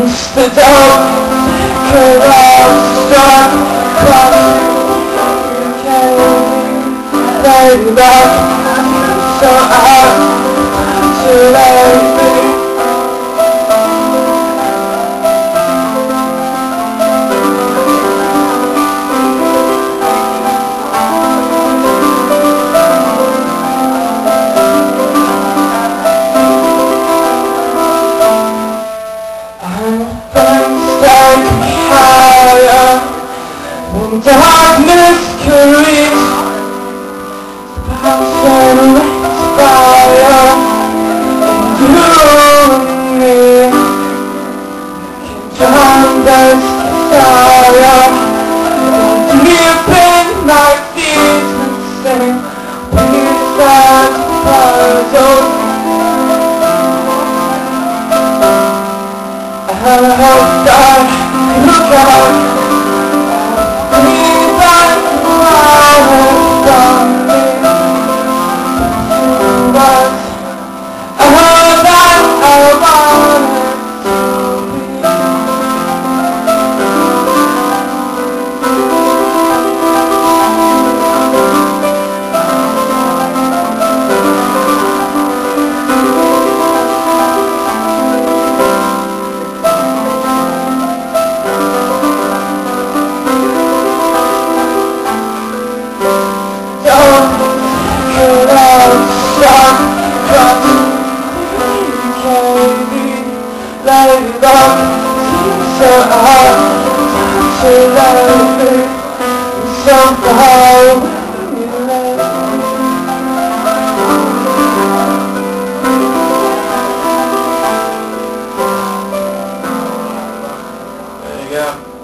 against the door, could have struck you came, lady luck, so out to let me. When darkness can reach the house and lit fire, and you and me can drown this desire, deep in my feet and sing without puzzle. I hope that you can. LeBlanc, so hard to love me, somehow you let me. There you go.